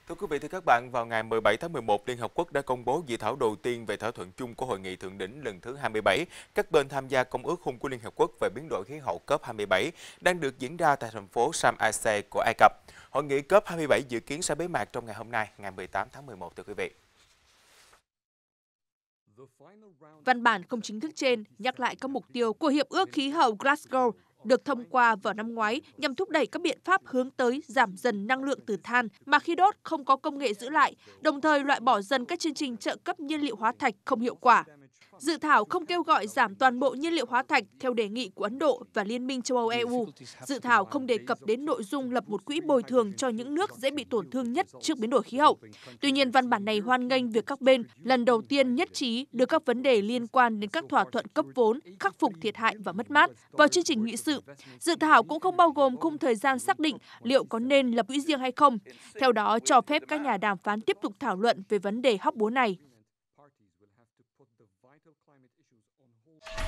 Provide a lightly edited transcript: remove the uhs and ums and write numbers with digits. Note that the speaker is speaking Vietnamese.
Thưa quý vị, thưa các bạn, vào ngày 17 tháng 11, Liên Hợp Quốc đã công bố dự thảo đầu tiên về thỏa thuận chung của Hội nghị Thượng đỉnh lần thứ 27, các bên tham gia Công ước Khung của Liên Hợp Quốc về biến đổi khí hậu COP27 đang được diễn ra tại thành phố Sharm el-Sheikh của Ai Cập. Hội nghị COP27 dự kiến sẽ bế mạc trong ngày hôm nay, ngày 18 tháng 11, thưa quý vị. Văn bản không chính thức trên nhắc lại các mục tiêu của Hiệp ước Khí hậu Glasgow được thông qua vào năm ngoái nhằm thúc đẩy các biện pháp hướng tới giảm dần năng lượng từ than mà khi đốt không có công nghệ giữ lại, đồng thời loại bỏ dần các chương trình trợ cấp nhiên liệu hóa thạch không hiệu quả. Dự thảo không kêu gọi giảm toàn bộ nhiên liệu hóa thạch theo đề nghị của Ấn Độ và Liên minh châu Âu EU. Dự thảo không đề cập đến nội dung lập một quỹ bồi thường cho những nước dễ bị tổn thương nhất trước biến đổi khí hậu. Tuy nhiên, văn bản này hoan nghênh việc các bên lần đầu tiên nhất trí đưa các vấn đề liên quan đến các thỏa thuận cấp vốn, khắc phục thiệt hại và mất mát vào chương trình nghị sự. Dự thảo cũng không bao gồm khung thời gian xác định liệu có nên lập quỹ riêng hay không. Theo đó, cho phép các nhà đàm phán tiếp tục thảo luận về vấn đề hóc búa này.